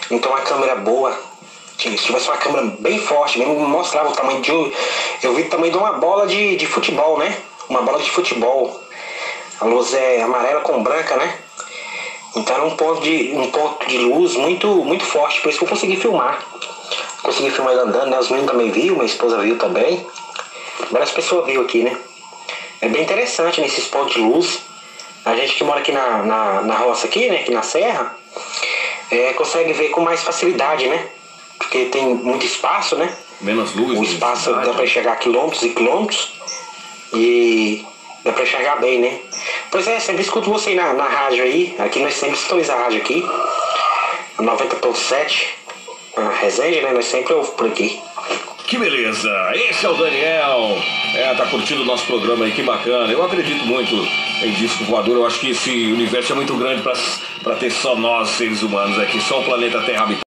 Então a câmera boa, se tivesse uma câmera bem forte, mesmo mostrava o tamanho de... Eu vi o tamanho de uma bola de futebol, né? Uma bola de futebol. A luz é amarela com branca, né? Então era um ponto de luz muito forte, por isso que eu consegui filmar. Consegui filmar ele andando, né? Os meninos também viram, minha esposa viu também. Várias pessoas viram aqui, né? É bem interessante nesses pontos de luz. A gente que mora aqui na roça aqui, né? Aqui na serra, consegue ver com mais facilidade, né? Porque tem muito espaço, né? Menos luz. O espaço dá pra enxergar quilômetros e quilômetros. E dá pra enxergar bem, né? Pois é, sempre escuto você aí na rádio aí. Aqui nós sempre escutamos a rádio aqui. A 90.7. A Resende, né? Nós sempre ouvimos por aqui. Que beleza! Esse é o Daniel. Tá curtindo o nosso programa aí, que bacana. Eu acredito muito em disco voador. Eu acho que esse universo é muito grande pra ter só nós, seres humanos aqui. Só o planeta Terra habitado.